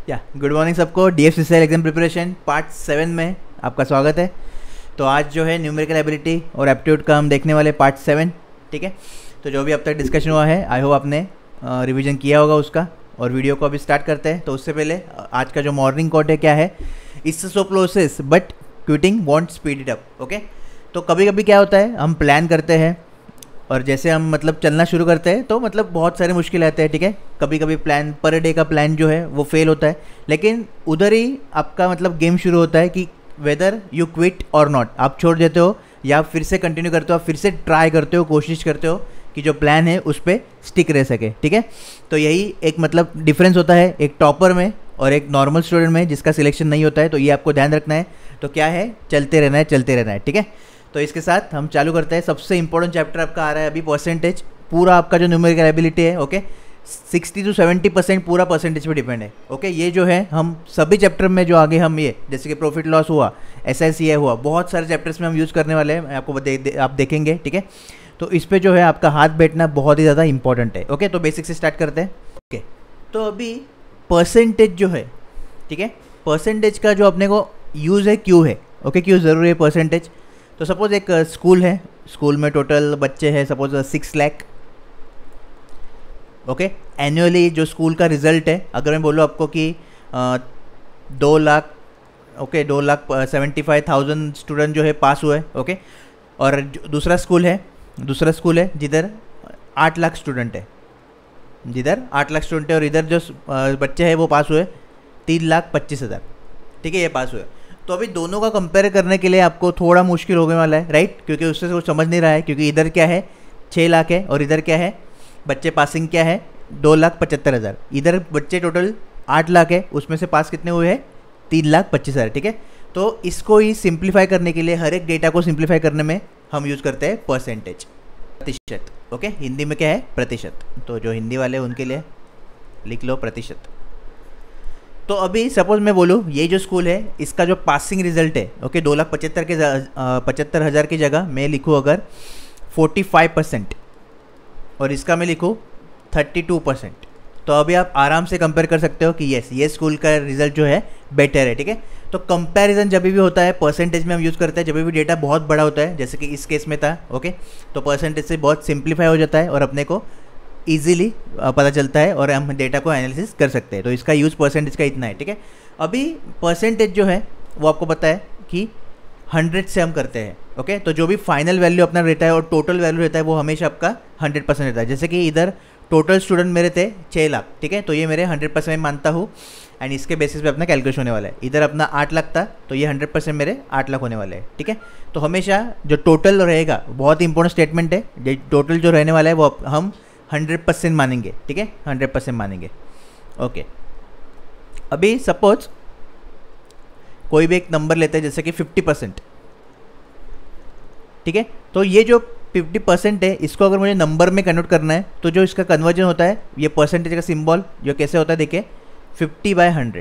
या good morning सबको। DFCCL exam preparation part 7 में आपका स्वागत है। तो आज जो है न्यूमेरिकल एबिलिटी और एप्टीट्यूड का हम देखने वाले पार्ट 7। ठीक है, तो जो भी अब तक डिस्कशन हुआ है आई होप आपने रिवीजन किया होगा उसका, और वीडियो को अभी स्टार्ट करते हैं। तो उससे पहले आज का जो मॉर्निंग कोट है क्या है, it's so process but quitting won't speed it up. Okay, तो कभी कभी क्या होता है, हम प्लान करते हैं और जैसे हम मतलब चलना शुरू करते हैं तो मतलब बहुत सारे मुश्किल आते हैं। ठीक है, कभी कभी प्लान पर डे का प्लान जो है वो फेल होता है, लेकिन उधर ही आपका मतलब गेम शुरू होता है कि वेदर यू क्विट और नॉट, आप छोड़ देते हो या फिर से कंटिन्यू करते हो, आप फिर से ट्राई करते हो, कोशिश करते हो कि जो प्लान है उस पर स्टिक रह सके। ठीक है, तो यही एक मतलब डिफरेंस होता है एक टॉपर में और एक नॉर्मल स्टूडेंट में जिसका सिलेक्शन नहीं होता है। तो ये आपको ध्यान रखना है। तो क्या है, चलते रहना है, चलते रहना है। ठीक है, तो इसके साथ हम चालू करते हैं। सबसे इंपॉर्टेंट चैप्टर आपका आ रहा है अभी परसेंटेज। पूरा आपका जो न्यूमेरिकल एबिलिटी है, ओके, 60 to 70% पूरा परसेंटेज पे डिपेंड है। ओके, ये जो है हम सभी चैप्टर में जो आगे हम ये जैसे कि प्रॉफिट लॉस हुआ, SICI हुआ, बहुत सारे चैप्टर्स में हम यूज़ करने वाले हैं, आपको आप देखेंगे। ठीक है, तो इस पर जो है आपका हाथ बैठना बहुत ही ज़्यादा इंपॉर्टेंट है। ओके, तो बेसिक से स्टार्ट करते हैं। ओके, तो अभी परसेंटेज जो है, ठीक है, परसेंटेज का जो अपने को यूज़ है क्यों है, ओके, क्यों ज़रूरी है परसेंटेज। तो सपोज एक स्कूल है, स्कूल में टोटल बच्चे हैं सपोज 6 लाख। ओके, एनुअली जो स्कूल का रिजल्ट है, अगर मैं बोलूँ आपको कि 2 लाख, ओके, 2,75,000 स्टूडेंट जो है पास हुए। ओके, और दूसरा स्कूल है जिधर 8 लाख स्टूडेंट है, और इधर जो बच्चे हैं वो पास हुए 3,25,000। ठीक है, ये पास हुए। तो अभी दोनों का कंपेयर करने के लिए आपको थोड़ा मुश्किल होने वाला है, राइट, क्योंकि उससे कुछ समझ नहीं रहा है, क्योंकि इधर क्या है 6 लाख है और इधर क्या है बच्चे पासिंग क्या है 2,75,000। इधर बच्चे टोटल 8 लाख है, उसमें से पास कितने हुए हैं 3,25,000। ठीक है, तो इसको ही सिंप्लीफाई करने के लिए, हर एक डेटा को सिंप्लीफाई करने में हम यूज़ करते हैं परसेंटेज, प्रतिशत। ओके, हिंदी में क्या है प्रतिशत, तो जो हिंदी वाले उनके लिए लिख लो प्रतिशत। तो अभी सपोज मैं बोलूँ ये जो स्कूल है इसका जो पासिंग रिजल्ट है, ओके, 2,75,000 की जगह मैं लिखूँ अगर 45% और इसका मैं लिखूँ 32%, तो अभी आप आराम से कंपेयर कर सकते हो कि यस, ये स्कूल का रिजल्ट जो है बेटर है। ठीक है, तो कंपैरिजन जब भी होता है परसेंटेज में हम यूज़ करते हैं, जब भी डेटा बहुत बड़ा होता है, जैसे कि इस केस में था। ओके, तो परसेंटेज से बहुत सिंप्लीफाई हो जाता है और अपने को ईजिली पता चलता है और हम डेटा को एनालिसिस कर सकते हैं। तो इसका यूज़ परसेंटेज का इतना है। ठीक है, अभी परसेंटेज जो है वो आपको पता है कि 100 से हम करते हैं। ओके, तो जो भी फाइनल वैल्यू अपना रहता है और टोटल वैल्यू रहता है वो हमेशा आपका 100% रहता है। जैसे कि इधर टोटल स्टूडेंट मेरे थे 6 लाख। ठीक है, तो ये मेरे 100% में मानता हूँ एंड इसके बेसिस पे अपना कैलकुलेशन होने वाला है। इधर अपना 8 लाख था तो ये 100% मेरे 8 लाख होने वाले हैं। ठीक है, तो हमेशा जो टोटल रहेगा, बहुत इंपॉर्टेंट स्टेटमेंट है, टोटल जो रहने वाला है वो हम 100% मानेंगे। ठीक है, 100% मानेंगे। ओके, अभी सपोज कोई भी एक नंबर लेते हैं जैसे कि 50%। ठीक है, तो ये जो 50% है इसको अगर मुझे नंबर में कन्वर्ट करना है तो जो इसका कन्वर्जन होता है, ये परसेंटेज का सिंबल जो कैसे होता है देखिए 50/100,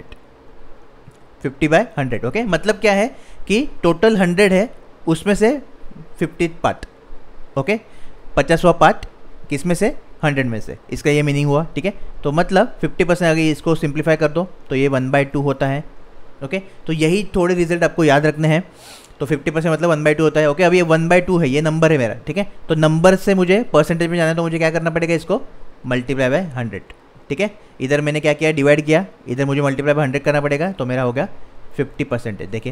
50/100। ओके, मतलब क्या है कि टोटल 100 है, उसमें से 50 पार्ट, ओके, 50वां पार्ट किस में से 100 में से, इसका ये मीनिंग हुआ। ठीक है, तो मतलब 50% अगर इसको सिंप्लीफाई कर दो तो ये 1/2 होता है। ओके, तो यही थोड़े रिजल्ट आपको याद रखने हैं। तो 50% मतलब 1/2 होता है। ओके, अब ये 1/2 है, ये नंबर है मेरा। ठीक है, तो नंबर से मुझे परसेंटेज में जाना है तो मुझे क्या करना पड़ेगा, इसको मल्टीप्लाई बाय 100। ठीक है, इधर मैंने क्या किया, डिवाइड किया, इधर मुझे मल्टीप्लाई बाय 100 करना पड़ेगा, तो मेरा हो गया 50%। देखिए,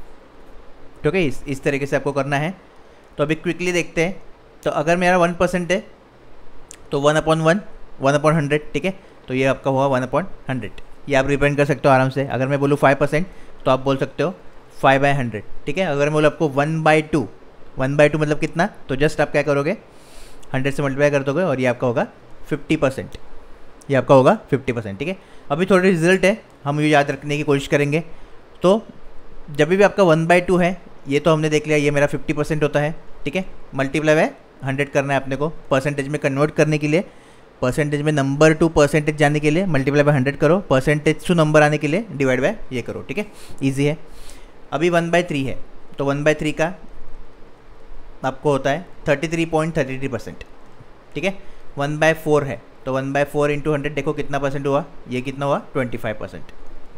ठीक है, इस तरीके से आपको करना है। तो अभी क्विकली देखते हैं। तो अगर मेरा 1% है तो 1/1, 1/100। ठीक है, तो ये आपका हुआ 1/100। ये आप रिप्रेजेंट कर सकते हो आराम से। अगर मैं बोलूँ 5% तो आप बोल सकते हो 5/100। ठीक है, अगर मैं बोलूँ आपको 1/2 मतलब कितना, तो जस्ट आप क्या करोगे 100 से मल्टीप्लाई कर दोगे और ये आपका होगा 50%, ये आपका होगा 50%। ठीक है, अभी थोड़े रिजल्ट है हम ये याद रखने की कोशिश करेंगे। तो जब भी आपका 1/2 है, ये तो हमने देख लिया, ये मेरा 50% होता है। ठीक है, मल्टीप्लाई बाय 100 करना है अपने को परसेंटेज में कन्वर्ट करने के लिए। परसेंटेज में नंबर टू परसेंटेज जाने के लिए मल्टीप्लाई बाय 100 करो, परसेंटेज टू नंबर आने के लिए डिवाइड बाय ये करो। ठीक है, ईजी है। अभी 1/3 है तो 1/3 का आपको होता है 33.33%। ठीक है, 1/4 है तो 1/4 इंटू 100 देखो कितना परसेंट हुआ, ये कितना हुआ 25%।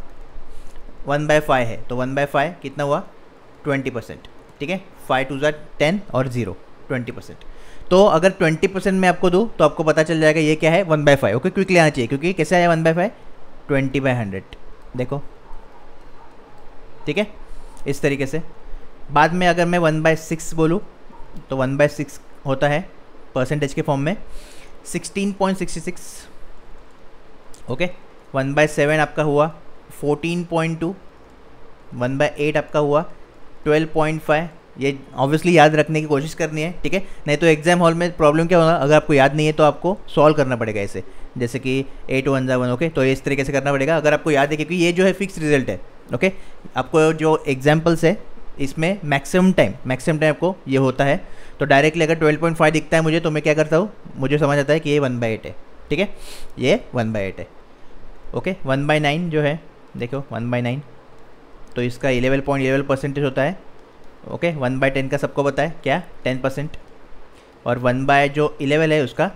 1/5 है, तो 1/5 कितना हुआ 20%, ठीक है। 5 2 10 और 0 20%। तो अगर 20% में आपको दूँ तो आपको पता चल जाएगा ये क्या है 1/5। ओके, क्विकली आना चाहिए क्योंकि कैसे आया 1/5 20/100, देखो, ठीक है, इस तरीके से। बाद में अगर मैं 1/6 बोलूँ तो 1/6 होता है परसेंटेज के फॉर्म में 16.66। ओके, 1/7 आपका हुआ 14.2, 1/8 आपका हुआ 12.5। ये ऑब्वियसली याद रखने की कोशिश करनी है, ठीक है, नहीं तो एग्जाम हॉल में प्रॉब्लम क्या होगा, अगर आपको याद नहीं है तो आपको सॉल्व करना पड़ेगा ऐसे, जैसे कि 8 1 1। ओके, तो इस तरीके से करना पड़ेगा अगर आपको याद है, क्योंकि ये जो है फिक्स रिजल्ट है। ओके, आपको जो एग्जाम्पल्स है इसमें मैक्सिमम टाइम आपको ये होता है। तो डायरेक्टली अगर 12.5 दिखता है मुझे तो मैं क्या करता हूँ, मुझे समझ आता है कि ये 1/8 है, ठीक है, ये 1/8 है। ओके, 1/9 जो है, देखो 1/9 तो इसका 11.11% होता है। ओके, 1/10 का सबको पता है क्या 10%, और 1/11 है उसका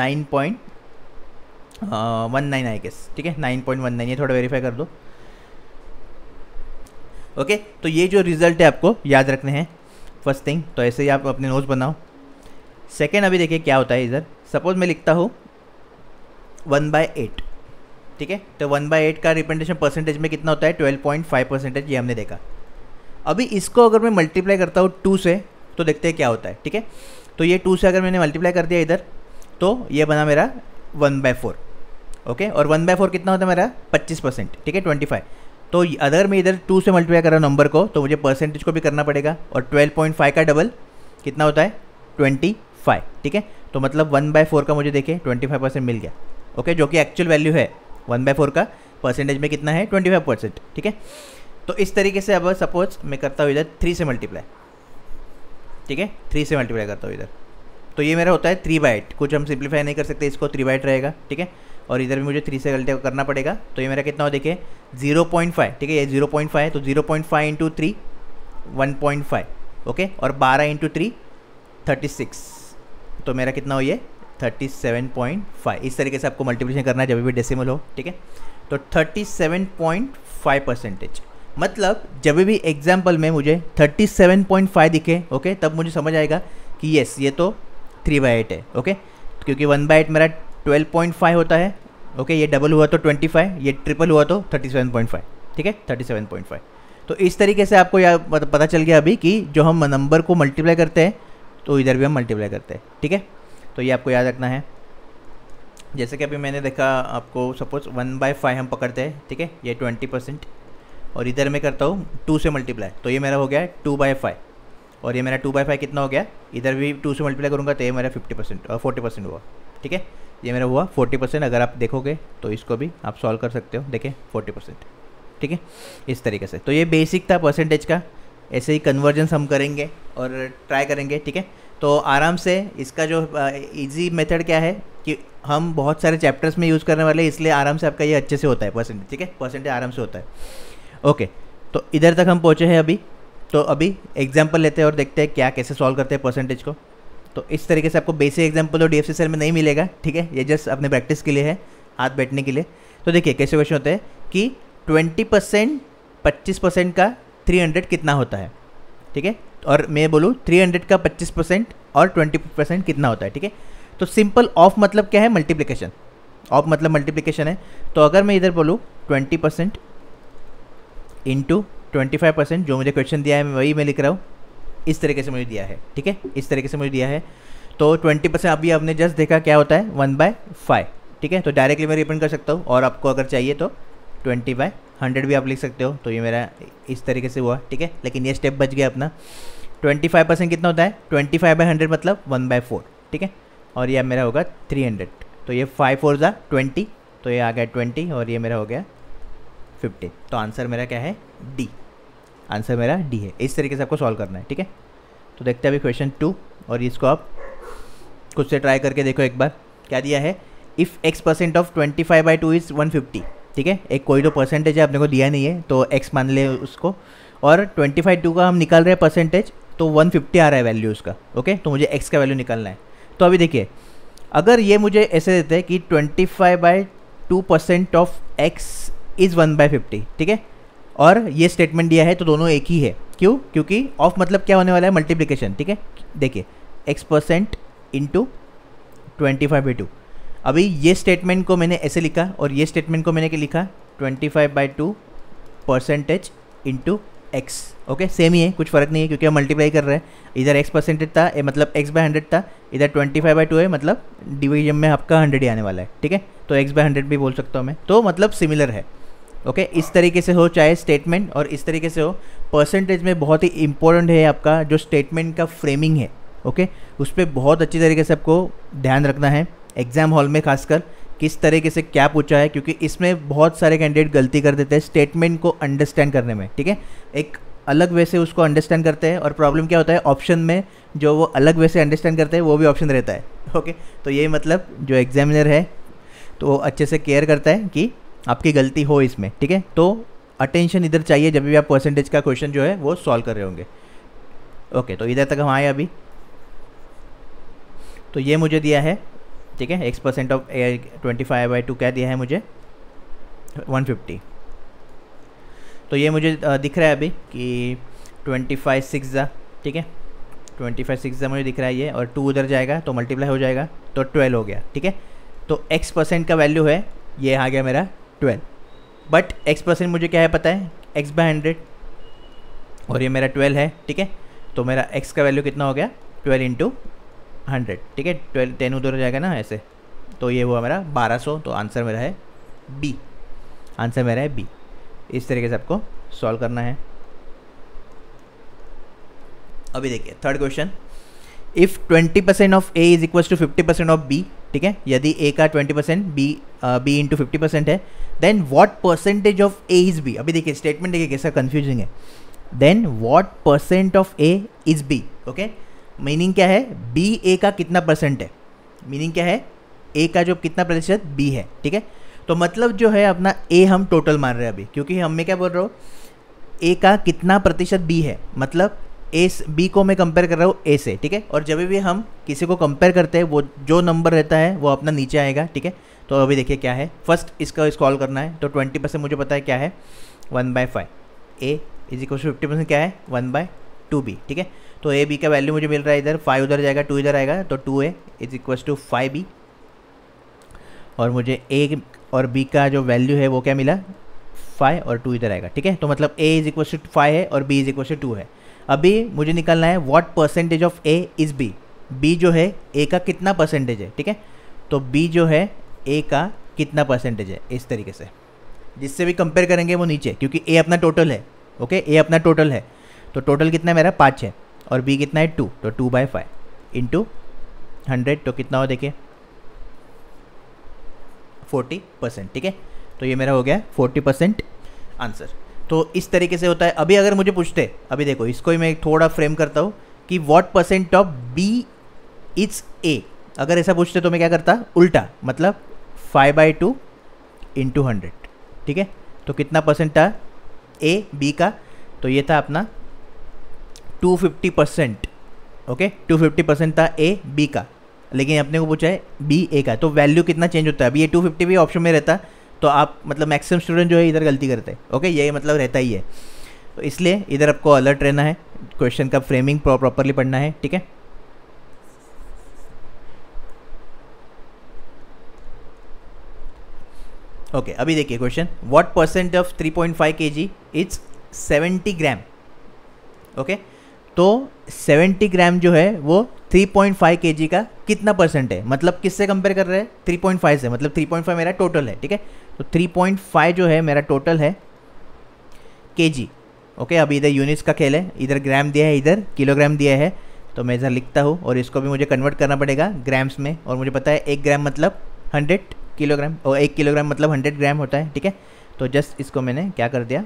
9.19 आई गेस, ठीक है, 9.19, ये थोड़ा वेरीफाई कर दो। ओके, तो ये जो रिज़ल्ट है आपको याद रखने हैं फर्स्ट थिंग, तो ऐसे ही आप अपने नोट्स बनाओ। सेकेंड, अभी देखिए क्या होता है इधर, सपोज मैं लिखता हूँ 1/8, ठीक है, तो 1/8 का रिप्रेजेंटेशन परसेंटेज में कितना होता है 12.5%, ये हमने देखा। अभी इसको अगर मैं मल्टीप्लाई करता हूँ 2 से तो देखते हैं क्या होता है, ठीक है। तो ये 2 से अगर मैंने मल्टीप्लाई कर दिया इधर तो ये बना मेरा 1/4। ओके, और 1/4 कितना होता है मेरा 25%, ठीक है, 25। तो अगर मैं इधर 2 से मल्टीप्लाई कर रहा हूँ नंबर को तो मुझे परसेंटेज को भी करना पड़ेगा, और 12.5 का डबल कितना होता है 25, ठीक है। तो मतलब 1/4 का मुझे देखिए 25% मिल गया। ओके, जो कि एक्चुअल वैल्यू है 1/4 का परसेंटेज में कितना है 25%, ठीक है। तो इस तरीके से अब सपोज मैं करता हूँ इधर 3 से मल्टीप्लाई, ठीक है, 3 से मल्टीप्लाई करता हूँ इधर, तो ये मेरा होता है 3/8। कुछ हम सिंप्लीफाई नहीं कर सकते, इसको 3/8 रहेगा, ठीक है। और इधर भी मुझे 3 से गलती करना पड़ेगा, तो ये मेरा कितना हो देखिए 0.5, ठीक है, ये 0.5 है, तो 0.5 इंटू 3 1.5, ओके, और 12 इंटू 3 36, तो मेरा कितना हो ये 37.5। इस तरीके से आपको मल्टीप्लिकेशन करना है जब भी डेसिमल हो, ठीक है। तो 37.5%, मतलब जब भी एग्जाम्पल में मुझे 37.5 दिखे, ओके, तब मुझे समझ आएगा कि यस ये तो 3/8 है। ओके, क्योंकि 1/8 मेरा 12.5 होता है। ओके, ये डबल हुआ तो 25, ये ट्रिपल हुआ तो 37.5, ठीक है, 37.5। तो इस तरीके से आपको यह पता चल गया अभी कि जो हम नंबर को मल्टीप्लाई करते हैं तो इधर भी हम मल्टीप्लाई करते हैं, ठीक है। तो ये आपको याद रखना है। जैसे कि अभी मैंने देखा आपको, सपोज 1/5 हम पकड़ते हैं, ठीक है, ये 20%, और इधर मैं करता हूँ 2 से मल्टीप्लाई, तो ये मेरा हो गया 2/5, और ये मेरा 2/5 कितना हो गया, इधर भी 2 से मल्टीप्लाई करूँगा तो ये मेरा 50% और 40% हुआ, ठीक है, ये मेरा हुआ 40%। अगर आप देखोगे तो इसको भी आप सॉल्व कर सकते हो, देखिए 40%, ठीक है, इस तरीके से। तो ये बेसिक था परसेंटेज का, ऐसे ही कन्वर्जन्स हम करेंगे और ट्राई करेंगे, ठीक है। तो आराम से इसका जो इजी मेथड क्या है कि हम बहुत सारे चैप्टर्स में यूज़ करने वाले, इसलिए आराम से आपका ये अच्छे से होता है परसेंटेज, ठीक है, परसेंटेज आराम से होता है। ओके, तो इधर तक हम पहुँचे हैं अभी। तो अभी एग्जाम्पल लेते हैं और देखते हैं क्या कैसे सॉल्व करते हैं परसेंटेज को। तो इस तरीके से आपको बेसिक एग्जाम्पल तो DFC सर में नहीं मिलेगा, ठीक है, ये जस्ट अपने प्रैक्टिस के लिए है, हाथ बैठने के लिए। तो देखिए कैसे क्वेश्चन होते हैं कि 20% 25% का 300 कितना होता है, ठीक है, और मैं बोलूँ 300 का 25% और 20% कितना होता है, ठीक है। तो सिंपल ऑफ मतलब क्या है, मल्टीप्लिकेशन, ऑफ मतलब मल्टीप्लिकेशन है। तो अगर मैं इधर बोलूँ 20% इंटू 25%, जो मुझे क्वेश्चन दिया है वही मैं लिख रहा हूँ, इस तरीके से मुझे दिया है, ठीक है, इस तरीके से मुझे दिया है। तो 20% अभी आपने जस्ट देखा क्या होता है 1/5, ठीक है, तो डायरेक्टली मैं रिप्रेजेंट कर सकता हूँ, और आपको अगर चाहिए तो 20/100 भी आप लिख सकते हो। तो ये मेरा इस तरीके से हुआ, ठीक है, लेकिन ये स्टेप बच गया अपना। 25% कितना होता है 25/100 मतलब 1/4, ठीक है, और ये मेरा होगा 300। तो ये 5 4 ज़ा 20, तो ये आ गया 20, और ये मेरा हो गया 50। तो आंसर मेरा क्या है डी, आंसर मेरा डी है। इस तरीके से आपको सॉल्व करना है, ठीक है। तो देखते हैं अभी क्वेश्चन 2, और इसको आप खुद से ट्राई करके देखो एक बार। क्या दिया है, इफ़ x% ऑफ 25/2 इज़ 150, ठीक है, एक कोई तो परसेंटेज है, अपने को दिया नहीं है तो x मान ले उसको, और 25/2 का हम निकाल रहे हैं परसेंटेज, तो 150 आ रहा है वैल्यू उसका। ओके, तो मुझे x का वैल्यू निकालना है। तो अभी देखिए, अगर ये मुझे ऐसे देते हैं कि 25/2% ऑफ x इज़ 1/50, ठीक है, और ये स्टेटमेंट दिया है तो दोनों एक ही है। क्यों? क्योंकि ऑफ मतलब क्या होने वाला है, मल्टीप्लिकेशन। ठीक है, देखिए x% इंटू 25/2। अभी ये स्टेटमेंट को मैंने ऐसे लिखा और ये स्टेटमेंट को मैंने क्या लिखा, 25/2 percentage into X. Okay, same ही है, कुछ फ़र्क नहीं है क्योंकि हम मल्टीप्लाई कर रहे हैं। इधर x% था, मतलब x/100 था, इधर 25/2 है, मतलब डिवीजन में आपका 100 ही आने वाला है। ठीक है, तो x/100 भी बोल सकता हूँ मैं, तो मतलब सिमिलर है। ओके, इस तरीके से हो चाहे स्टेटमेंट और इस तरीके से हो। परसेंटेज में बहुत ही इंपॉर्टेंट है आपका जो स्टेटमेंट का फ्रेमिंग है। ओके, उस पर बहुत अच्छी तरीके से आपको ध्यान रखना है एग्ज़ाम हॉल में, खासकर किस तरीके से क्या पूछा है, क्योंकि इसमें बहुत सारे कैंडिडेट गलती कर देते हैं स्टेटमेंट को अंडरस्टैंड करने में। ठीक है, एक अलग वे से उसको अंडरस्टैंड करते हैं और प्रॉब्लम क्या होता है, ऑप्शन में जो वो अलग वे से अंडरस्टैंड करते हैं वो भी ऑप्शन रहता है। ओके, तो ये मतलब जो एग्जामिनर है तो वो अच्छे से केयर करता है कि आपकी गलती हो इसमें। ठीक है, तो अटेंशन इधर चाहिए जब भी आप परसेंटेज का क्वेश्चन जो है वो सॉल्व कर रहे होंगे। ओके, तो इधर तक हम आए अभी। तो ये मुझे दिया है, ठीक है, x% ऑफ 25/2 क्या दिया है मुझे, 150। तो ये मुझे दिख रहा है अभी कि 25/6, ठीक है, 25/6 मुझे दिख रहा है ये, और 2 उधर जाएगा तो मल्टीप्लाई हो जाएगा तो 12 हो गया। ठीक है, तो x% का वैल्यू है, ये आ गया मेरा 12। बट x% मुझे क्या है पता है, x/100, और ये मेरा 12 है। ठीक है, तो मेरा x का वैल्यू कितना हो गया, 12 इंटू 100। ठीक है, 10 उधर जाएगा ना ऐसे, तो ये हुआ मेरा 1200। तो आंसर मेरा है बी, आंसर मेरा है बी। इस तरीके से आपको सॉल्व करना है। अभी देखिए third question, if 20% of A is equals to 50% of B. ठीक है, यदि ए का 20% बी इंटू 50% है, then what percentage of A is B. अभी देखिए स्टेटमेंट देखिए कैसा कंफ्यूजिंग है, then what percent of A is B. Okay, meaning क्या है, बी ए का कितना परसेंट है, मीनिंग क्या है, ए का जो कितना प्रतिशत बी है। ठीक है, तो मतलब जो है अपना ए हम टोटल मान रहे हैं अभी, क्योंकि हम मैं क्या बोल रहा हूँ, ए का कितना प्रतिशत बी है, मतलब ए बी को मैं कंपेयर कर रहा हूँ ए से। ठीक है, और जब भी हम किसी को कंपेयर करते हैं वो जो नंबर रहता है वो अपना नीचे आएगा। ठीक है, तो अभी देखिए क्या है, फर्स्ट इसका सॉल्व करना है। तो 20% मुझे पता है क्या है, 1/5। ए इज इक्वल टू 50% क्या है, 1/2b। ठीक है, तो ए बी का वैल्यू मुझे मिल रहा है इधर, 5 उधर जाएगा, 2 इधर आएगा, तो 2a is equal to 5b, और मुझे ए और बी का जो वैल्यू है वो क्या मिला, 5 और 2 इधर आएगा। ठीक है, तो मतलब a इज इक्वल टू 5 है और b इज इक्वल टू 2 है। अभी मुझे निकालना है what percentage of A is B, B जो है ए का कितना परसेंटेज है। ठीक है, तो बी जो है ए का कितना परसेंटेज है, इस तरीके से जिससे भी कंपेयर करेंगे वो नीचे, क्योंकि ए अपना टोटल है। ओके, ए अपना टोटल है, तो टोटल कितना है मेरा 5 है, और बी कितना है 2, तो 2/5 इंटू 100, तो कितना हो देखिए 40%। ठीक है, तो ये मेरा हो गया 40% आंसर। तो इस तरीके से होता है। अभी अगर मुझे पूछते, अभी देखो इसको ही मैं थोड़ा फ्रेम करता हूँ कि what percent of B is A, अगर ऐसा पूछते तो मैं क्या करता, उल्टा, मतलब 5/2 इंटू 100। ठीक है, तो कितना परसेंट था ए बी का, तो ये था अपना 250%। ओके, 250% था ए बी का, लेकिन अपने को पूछा है बी ए का, तो वैल्यू कितना चेंज होता है। अभी ये 250 भी ऑप्शन में रहता, तो आप मतलब मैक्सिमम स्टूडेंट जो है इधर गलती करते हैं। ओके, ये मतलब रहता ही है, तो इसलिए इधर आपको अलर्ट रहना है, क्वेश्चन का फ्रेमिंग प्रॉपरली पढ़ना है। ठीक है, ओके, अभी देखिए question, what percent of 3.5 kg is 70 gram. Okay, तो 70 ग्राम जो है वो 3.5 kg का कितना परसेंट है, मतलब किससे कंपेयर कर रहे हैं, 3.5 से, मतलब 3.5 मेरा टोटल है। ठीक है, तो 3.5 जो है मेरा टोटल है kg। ओके, अभी इधर यूनिट्स का खेल है, इधर ग्राम दिया है, इधर किलोग्राम दिया है, तो मैं इधर लिखता हूँ, और इसको भी मुझे कन्वर्ट करना पड़ेगा ग्राम्स में, और मुझे पता है 1 ग्राम मतलब 100 किलोग्राम, और 1 किलोग्राम मतलब 100 ग्राम होता है। ठीक है, तो जस्ट इसको मैंने क्या कर दिया,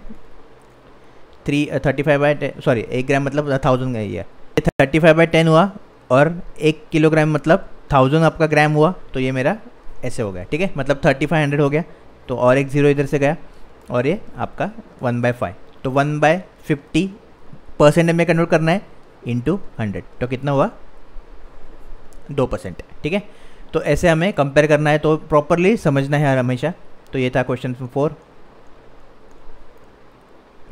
35/10, 1 ग्राम मतलब 1000 का ही है, 35/10 हुआ, और 1 किलोग्राम मतलब 1000 आपका ग्राम हुआ, तो ये मेरा ऐसे हो गया। ठीक है, मतलब 3500 हो गया, तो और एक 0 इधर से गया, और ये आपका 1/5, तो 1/50 परसेंट में कन्वर्ट करना है इंटू 100, तो कितना हुआ 2%। ठीक है, तो ऐसे हमें कंपेयर करना है, तो प्रॉपरली समझना है हमेशा। तो ये था क्वेश्चन 4।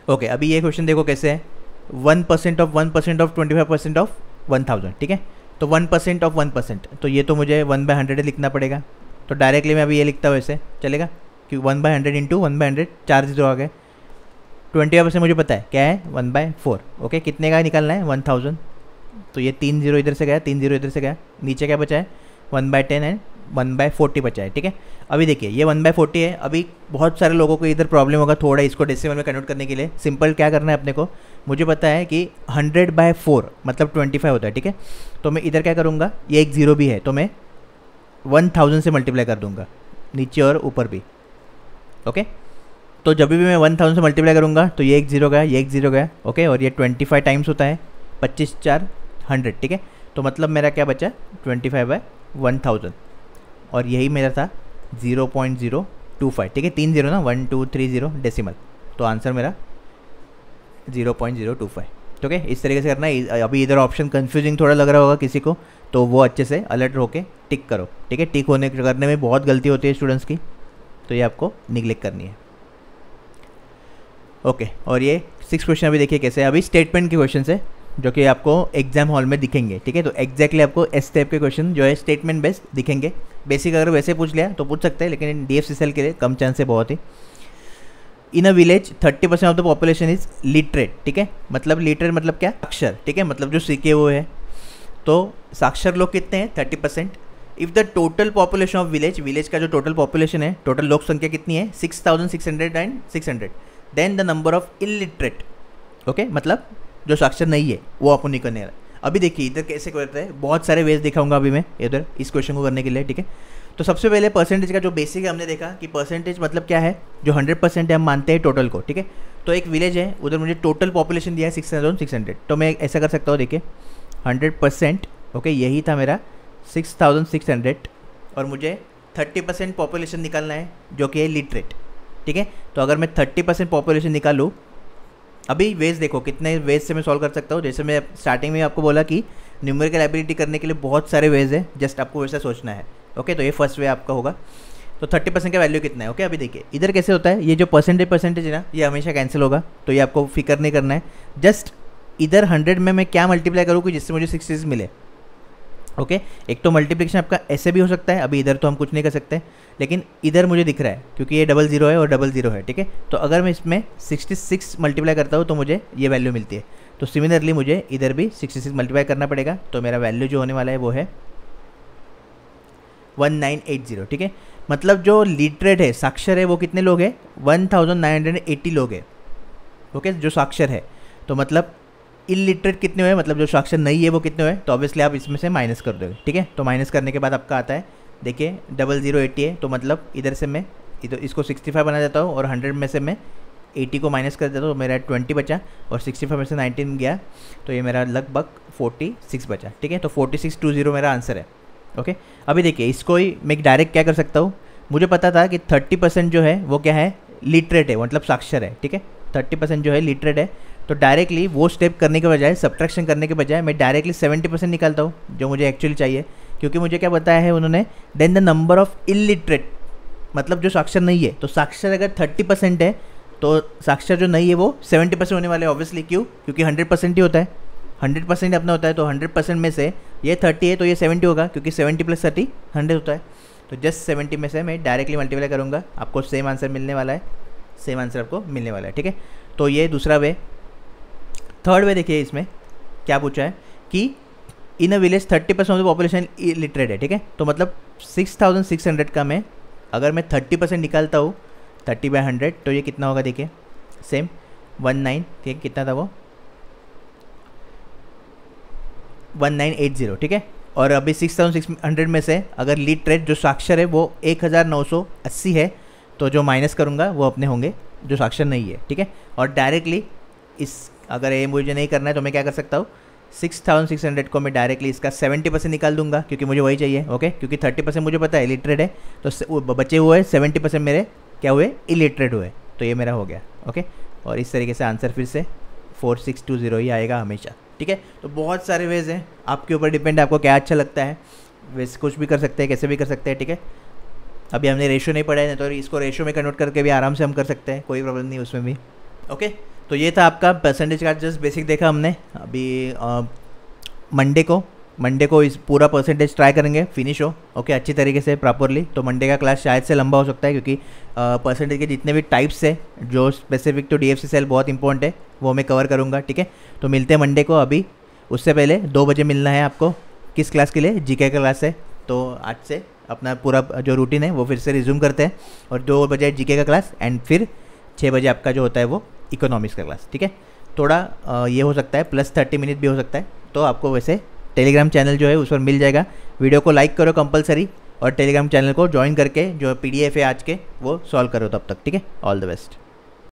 ओके, अभी ये क्वेश्चन देखो कैसे है, 1% ऑफ 1% ऑफ 25% ऑफ 1000, ठीक है। तो 1% ऑफ 1%, तो ये तो मुझे 1/100 लिखना पड़ेगा। तो डायरेक्टली मैं अभी ये लिखता हूँ, ऐसे चलेगा, क्योंकि 1/100 इंटू 1/100 4 जीरो आ गए। 25% मुझे पता है क्या है, 1/4। ओके, कितने का निकालना है, 1000। तो ये 3 जीरो इधर से गया, 3 जीरो इधर से गया, नीचे क्या बचा है, 1/10 एंड 1/40 बचा है, ठीक है। अभी देखिए ये 1/40 है। अभी बहुत सारे लोगों को इधर प्रॉब्लम होगा थोड़ा इसको डेसिमल में कन्वर्ट करने के लिए। सिंपल क्या करना है अपने को, मुझे पता है कि 100/4 मतलब 25 होता है, ठीक है। तो मैं इधर क्या करूँगा, ये एक जीरो भी है तो मैं 1000 से मल्टीप्लाई कर दूंगा, नीचे और ऊपर भी। ओके, तो जब भी मैं 1000 से मल्टीप्लाई करूँगा तो ये एक जीरो गया, ये एक जीरो गया। ओके, और ये 25 टाइम्स होता है, 25 4 100, ठीक है। तो मतलब मेरा क्या बचा, 25/1000, और यही मेरा था 0.025, ठीक है। 3 जीरो ना, 1 2 3 0 डेसिमल, तो आंसर मेरा 0.025। ठीक है, इस तरीके से करना है। अभी इधर ऑप्शन कंफ्यूजिंग थोड़ा लग रहा होगा किसी को, तो वो अच्छे से अलर्ट होके टिक करो, ठीक है। टिक होने करने में बहुत गलती होती है स्टूडेंट्स की, तो ये आपको निगलेक्ट करनी है। ओके, और ये 6 क्वेश्चन अभी देखिए कैसे है। अभी स्टेटमेंट के क्वेश्चन है जो कि आपको एग्जाम हॉल में दिखेंगे, ठीक है। तो एग्जैक्टली आपको इस टाइप के क्वेश्चन जो है स्टेटमेंट बेस्ड दिखेंगे। बेसिक अगर वैसे पूछ लिया तो पूछ सकते हैं, लेकिन DFCCL के लिए कम चांस है बहुत ही। In a village 30% of the population is literate, ठीक है। मतलब लिटरेट मतलब क्या, साक्षर, ठीक है, मतलब जो सीखे हुए है। तो साक्षर लोग कितने हैं, 30%। If the total population of village का जो टोटल पॉपुलेशन है, टोटल लोक संख्या कितनी है, 6600 and 600, then the number of illiterate, okay, मतलब जो साक्षर नहीं है वो आपको नहीं करने रहा। अभी देखिए इधर कैसे करते हैं, बहुत सारे वेज दिखाऊंगा अभी मैं इधर इस क्वेश्चन को करने के लिए, ठीक है। तो सबसे पहले परसेंटेज का जो बेसिक है हमने देखा कि परसेंटेज मतलब क्या है, जो 100% है हम मानते हैं टोटल को, ठीक है। तो एक विलेज है, उधर मुझे टोटल पॉपुलेशन दिया है 6600, तो मैं ऐसा कर सकता हूँ, देखिए 100%, ओके, यही था मेरा 6600, और मुझे 30% पॉपुलेशन निकालना है जो कि है लिटरेट, ठीक है। तो अगर मैं 30% पॉपुलेशन निकालूँ, अभी वेज देखो कितने वेज से मैं सॉल्व कर सकता हूँ। जैसे मैं स्टार्टिंग में आपको बोला कि न्यूमेरिकल एबिलिटी करने के लिए बहुत सारे वेज है, जस्ट आपको वैसा सोचना है, ओके। तो ये फर्स्ट वे आपका होगा। तो 30% का वैल्यू कितना है, ओके। अभी देखिए इधर कैसे होता है, ये जो परसेंटेज है ना, ये हमेशा कैंसिल होगा, तो ये आपको फिक्र नहीं करना है। जस्ट इधर 100 में मैं क्या मल्टीप्लाई करूँ कि जिससे मुझे 66 मिले, ओके। एक तो मल्टीप्लिकेशन आपका ऐसे भी हो सकता है, अभी इधर तो हम कुछ नहीं कर सकते, लेकिन इधर मुझे दिख रहा है क्योंकि ये 00 है और 00 है, ठीक है। तो अगर मैं इसमें 66 मल्टीप्लाई करता हूँ तो मुझे ये वैल्यू मिलती है। तो सिमिलरली मुझे इधर भी 66 मल्टीप्लाई करना पड़ेगा, तो मेरा वैल्यू जो होने वाला है वो है 1980, ठीक है। मतलब जो लिटरेट है, साक्षर है, वो कितने लोग हैं, 1980 लोग हैं, ओके, जो साक्षर है। तो मतलब इलिटरेट कितने हुए, मतलब जो साक्षर नहीं है वो कितने हुए, तो ऑब्वियसली आप इसमें से माइनस कर दोगे, ठीक है। तो माइनस करने के बाद आपका आता है, देखिए 0080 है, तो मतलब इधर से मैं इसको 65 बना देता हूँ और 100 में से मैं 80 को माइनस कर देता हूँ, तो मेरा 20 बचा, और 65 में से 19 गया, तो ये मेरा लगभग 46 बचा, ठीक है। तो 4620 मेरा आंसर है, ओके। अभी देखिए इसको ही मैं डायरेक्ट क्या कर सकता हूँ, मुझे पता था कि 30% जो है वो क्या है, लिटरेट है, मतलब साक्षर है, ठीक है। 30% जो है लिटरेट है, तो डायरेक्टली वो स्टेप करने के बजाय, सब्ट्रैक्शन करने के बजाय मैं डायरेक्टली 70% निकालता हूँ, जो मुझे एक्चुअली चाहिए, क्योंकि मुझे क्या बताया है उन्होंने, then the number of illiterate, मतलब जो साक्षर नहीं है। तो साक्षर अगर 30% है तो साक्षर जो नहीं है वो 70% होने वाले, ऑब्वियसली। क्यों, क्योंकि 100% ही होता है, 100% अपना होता है। तो 100% में से ये 30 है तो ये 70 होगा, क्योंकि 70 + 30 100 होता है। तो जस्ट 70 में से मैं डायरेक्टली मल्टीप्लाई करूँगा, आपको सेम आंसर मिलने वाला है, सेम आंसर आपको मिलने वाला है, ठीक है। तो ये दूसरा वे। थर्ड वे देखिए इसमें क्या पूछा है कि in a village 30% of the population illiterate है, ठीक है। तो मतलब 6600 का मैं अगर मैं 30% निकालता हूँ 30/100, तो ये कितना होगा, देखिए सेम 19, ठीक है, कितना था वो 1980, ठीक है। और अभी 6600 में से अगर लिटरेट जो साक्षर है वो 1980 है, तो जो माइनस करूँगा वो अपने होंगे जो साक्षर नहीं है, ठीक है। और डायरेक्टली इस अगर ये मुझे नहीं करना है तो मैं क्या कर सकता हूँ, 6600 को मैं डायरेक्टली इसका 70% निकाल दूंगा, क्योंकि मुझे वही चाहिए, ओके। क्योंकि 30% मुझे पता है इलिटरेट है, तो बचे हुए 70% मेरे क्या हुए, इलिटरेट हुए, तो ये मेरा हो गया, ओके। और इस तरीके से आंसर फिर से 4620 ही आएगा हमेशा, ठीक है। तो बहुत सारे वेज हैं, आपके ऊपर डिपेंड है आपको क्या अच्छा लगता है, वैसे कुछ भी कर सकते हैं, कैसे भी कर सकते हैं, ठीक है। अभी हमने रेशो नहीं पढ़ा है, तो इसको रेशो में कन्वर्ट करके भी आराम से हम कर सकते हैं, कोई प्रॉब्लम नहीं उसमें भी, ओके। तो तो ये था आपका परसेंटेज का जस्ट बेसिक देखा हमने। अभी मंडे को इस पूरा परसेंटेज ट्राई करेंगे फिनिश हो ओके अच्छी तरीके से प्रॉपरली। तो मंडे का क्लास शायद से लंबा हो सकता है क्योंकि परसेंटेज के जितने भी टाइप्स है जो स्पेसिफिक टू DFC सेल बहुत इंपॉर्टेंट है वो मैं कवर करूँगा, ठीक है। तो मिलते हैं मंडे को। अभी उससे पहले 2 बजे मिलना है आपको। किस क्लास के लिए? GK का क्लास है। तो आज से अपना पूरा जो रूटीन है वो फिर से रिज्यूम करते हैं और 2 बजे GK का क्लास एंड फिर 6 बजे आपका जो होता है वो इकोनॉमिक्स का क्लास, ठीक है। थोड़ा ये हो सकता है +30 मिनट भी हो सकता है। तो आपको वैसे टेलीग्राम चैनल जो है उस पर मिल जाएगा। वीडियो को लाइक करो कंपलसरी और टेलीग्राम चैनल को ज्वाइन करके जो PDF है आज के वो सॉल्व करो तब तक, ठीक है। All the best.